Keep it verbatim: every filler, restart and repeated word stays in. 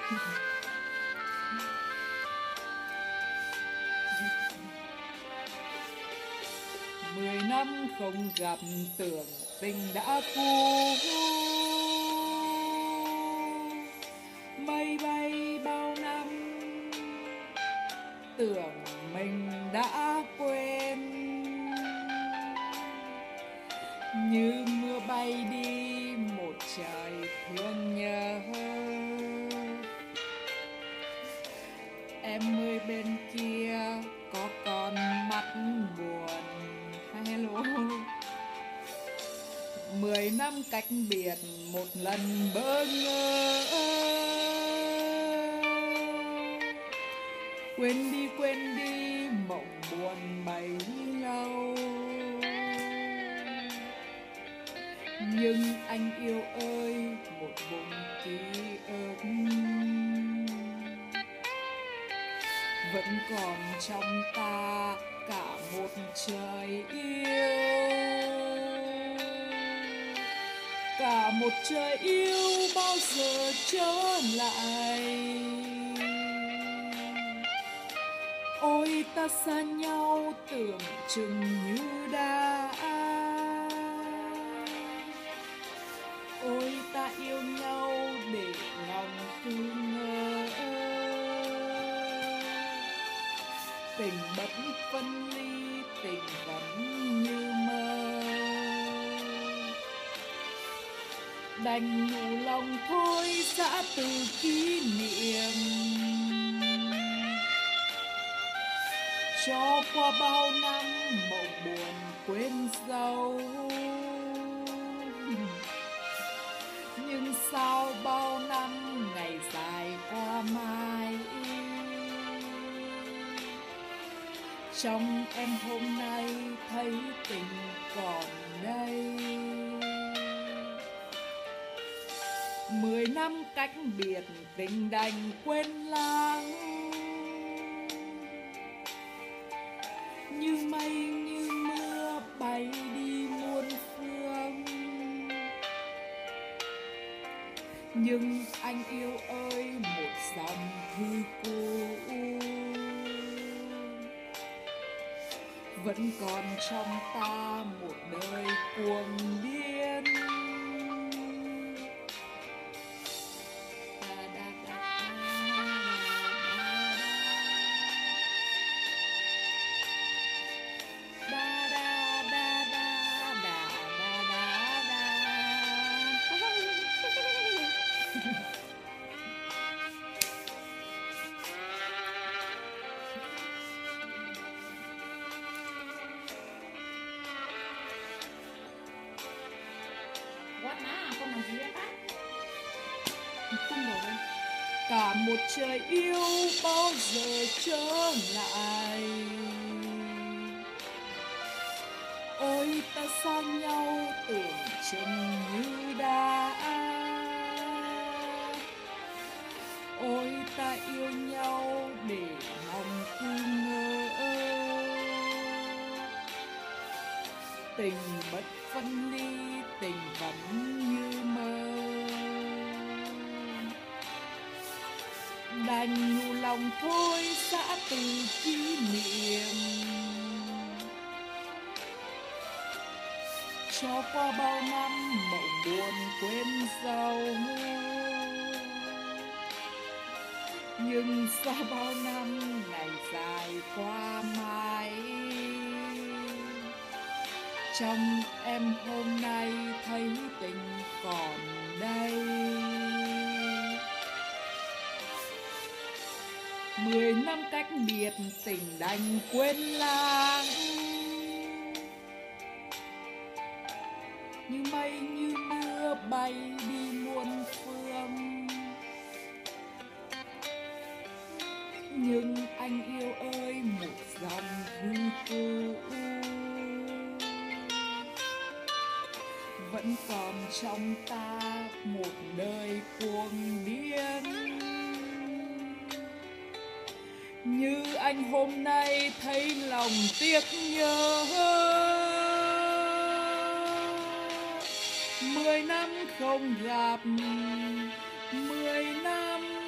Mười năm không gặp tưởng tình đã cũ, mây bay bao năm tưởng mình đã quên, như mưa bay đi một trời thương nhớ. Em ơi bên kia có con mắt buồn. Hello. Mười năm cách biệt một lần bỡ ngỡ, quên đi quên đi mộng buồn bấy lâu. Nhưng anh yêu ơi một vùng ký ức vẫn còn trong ta cả một trời yêu. Cả một trời yêu bao giờ trở lại. Ôi ta xa nhau tưởng chừng như đã. Ôi ta yêu nhau để lòng cứ ngỡ. Tình bất phân ly, tình vẫn như mơ. Đành nhủ lòng thôi giã từ kỷ niệm, cho qua bao năm mộng buồn quên dấu. Nhưng sao bao năm ngày dài qua mãi, trong em hôm nay thấy tình còn đây. Mười năm cách biệt tình đành quên lãng, như mây như mưa bay đi muôn phương. Nhưng anh yêu ơi một dòng thư cũ vẫn còn trong ta một đời cuồng điên. Cả một trời yêu bao giờ trở lại. Ôi ta xa nhau tưởng chừng như đã. Ôi ta yêu nhau để lòng cứ ngỡ. Tình bất phân ly, tình vẫn như mơ. Đành nhủ lòng thôi giã từ kỷ niệm, cho qua bao năm mộng buồn quên dấu. Nhưng sau bao năm ngày dài qua mãi, trong em hôm nay thấy tình còn đây. Mười năm cách biệt tình đành quên lãng, như mây như mưa bay đi muôn phương. Nhưng anh yêu ơi một dòng thư cũ vẫn còn trong ta một đời cuồng điên. Như anh hôm nay thấy lòng tiếc nhớ. Mười năm không gặp, mười năm